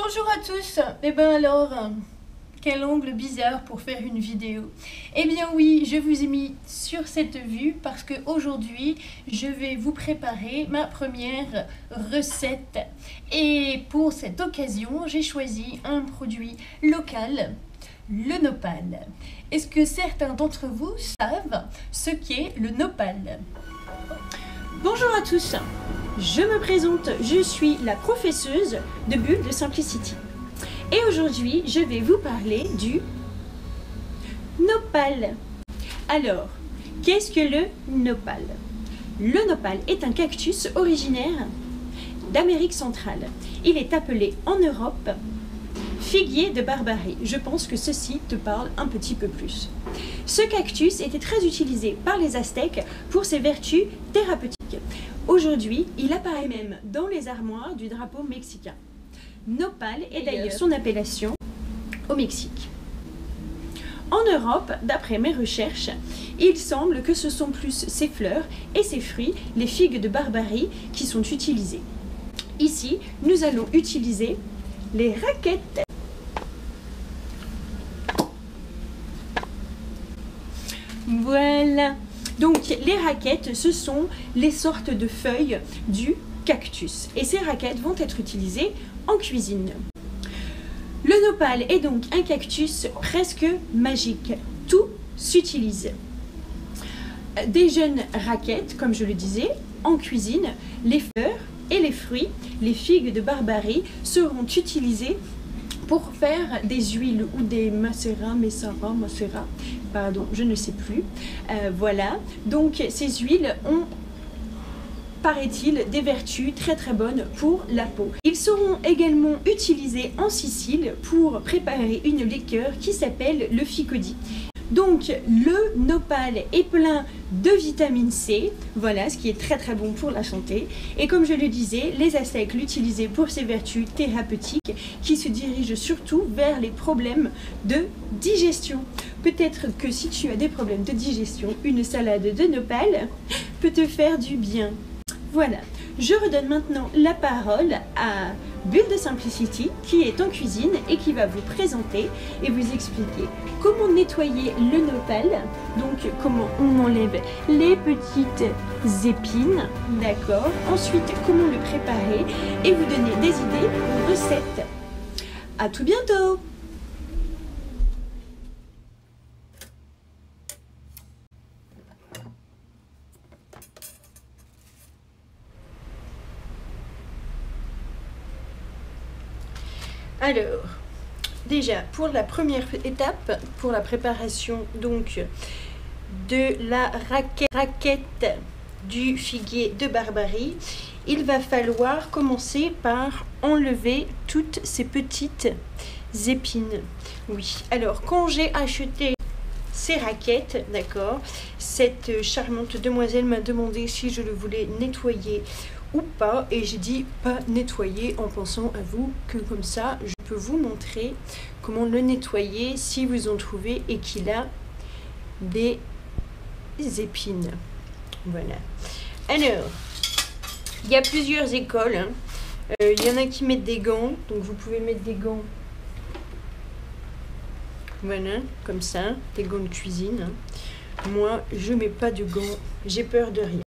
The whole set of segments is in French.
Bonjour à tous. Eh bien alors, quel angle bizarre pour faire une vidéo. Eh bien oui, je vous ai mis sur cette vue parce qu'aujourd'hui, je vais vous préparer ma première recette. Et pour cette occasion, j'ai choisi un produit local, le nopal. Est-ce que certains d'entre vous savent ce qu'est le nopal? Bonjour à tous, je me présente, je suis la professeuse de Bulle de Simplicity. Et aujourd'hui, je vais vous parler du nopal. Alors, qu'est-ce que le nopal? Le nopal est un cactus originaire d'Amérique centrale. Il est appelé en Europe figuier de Barbarie. Je pense que ceci te parle un petit peu plus. Ce cactus était très utilisé par les Aztèques pour ses vertus thérapeutiques. Aujourd'hui, il apparaît même dans les armoires du drapeau mexicain. Nopal est d'ailleurs son appellation au Mexique. En Europe, d'après mes recherches, il semble que ce sont plus ses fleurs et ses fruits, les figues de Barbarie, qui sont utilisés. Ici, nous allons utiliser les raquettes. Voilà. Donc les raquettes, ce sont les sortes de feuilles du cactus. Et ces raquettes vont être utilisées en cuisine. Le nopal est donc un cactus presque magique. Tout s'utilise. Des jeunes raquettes, comme je le disais, en cuisine, les fleurs et les fruits, les figues de Barbarie, seront utilisées pour faire des huiles ou des macérats, pardon, je ne sais plus. Voilà, donc ces huiles ont, paraît-il, des vertus très très bonnes pour la peau. Ils seront également utilisés en Sicile pour préparer une liqueur qui s'appelle le ficodi. Donc le nopal est plein de vitamine C, voilà, ce qui est très très bon pour la santé. Et comme je le disais, les Aztèques l'utilisaient pour ses vertus thérapeutiques qui se dirigent surtout vers les problèmes de digestion. Peut-être que si tu as des problèmes de digestion, une salade de nopal peut te faire du bien. Voilà, je redonne maintenant la parole à Bulle de Simplicity qui est en cuisine et qui va vous présenter et vous expliquer comment nettoyer le nopal, donc comment on enlève les petites épines, d'accord, ensuite comment le préparer et vous donner des idées de recettes. À tout bientôt! Alors, déjà, pour la première étape, pour la préparation donc de la raquette du figuier de Barbarie, il va falloir commencer par enlever toutes ces petites épines. Oui, alors quand j'ai acheté ces raquettes, d'accord, cette charmante demoiselle m'a demandé si je le voulais nettoyer ou pas, et j'ai dit pas nettoyer en pensant à vous que comme ça je peux vous montrer comment le nettoyer si vous en trouvez et qu'il a des épines. Voilà. Alors, il y a plusieurs écoles, hein. Il y en a qui mettent des gants, donc vous pouvez mettre des gants, voilà, comme ça, des gants de cuisine, hein. Moi je mets pas de gants, j'ai peur de rien.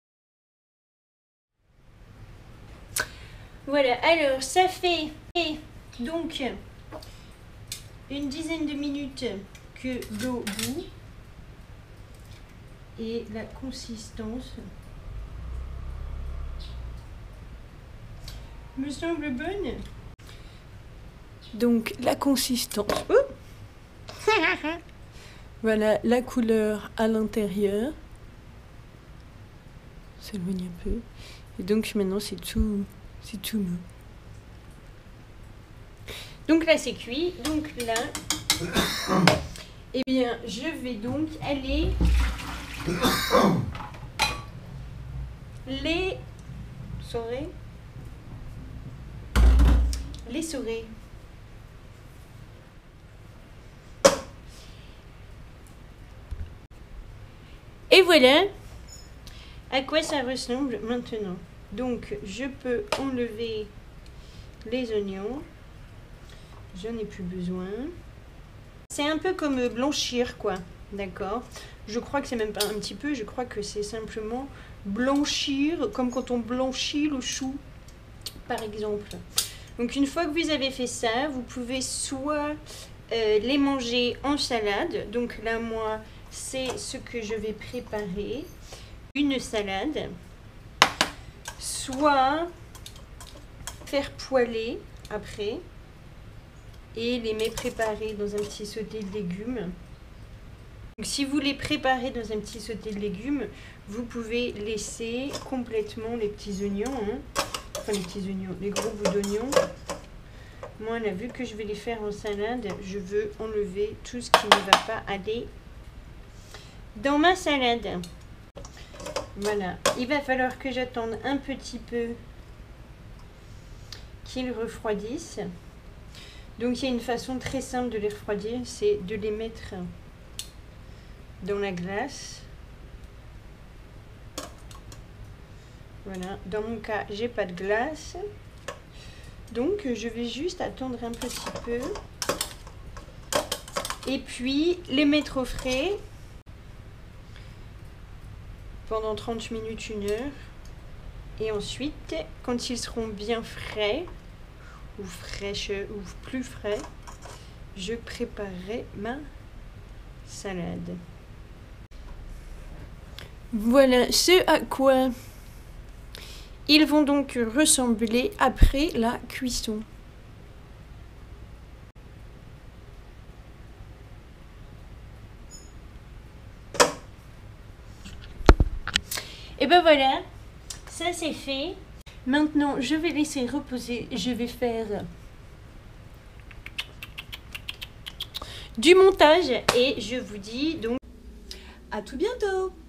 Voilà, alors ça fait donc une dizaine de minutes que l'eau bout et la consistance me semble bonne. Donc la consistance, voilà la couleur à l'intérieur, s'éloigne un peu et donc maintenant c'est tout mou. Donc là c'est cuit, donc là eh bien je vais donc aller les saurer. Et voilà à quoi ça ressemble maintenant. Donc je peux enlever les oignons. j'en ai plus besoin. C'est un peu comme blanchir, quoi. D'accord? Je crois que c'est même pas un petit peu, je crois que c'est simplement blanchir, comme quand on blanchit le chou, par exemple. Donc une fois que vous avez fait ça, vous pouvez soit les manger en salade. Donc là, moi, c'est ce que je vais préparer. Une salade. Soit faire poêler après. Et les mets préparés dans un petit sauté de légumes. Donc, si vous les préparez dans un petit sauté de légumes, vous pouvez laisser complètement les petits oignons. Enfin, les petits oignons, les gros bouts d'oignons. Moi, là, vu que je vais les faire en salade, je veux enlever tout ce qui ne va pas aller dans ma salade. Voilà. Il va falloir que j'attende un petit peu qu'ils refroidissent. Donc, il y a une façon très simple de les refroidir, c'est de les mettre dans la glace. Voilà. Dans mon cas, j'ai pas de glace. Donc, je vais juste attendre un petit peu. Et puis, les mettre au frais pendant 30 minutes, 1 heure. Et ensuite, quand ils seront bien frais, ou fraîches, ou plus frais, je préparerai ma salade. Voilà ce à quoi ils vont donc ressembler après la cuisson. Et ben voilà, ça c'est fait. Maintenant, je vais laisser reposer. Je vais faire du montage et je vous dis donc à tout bientôt.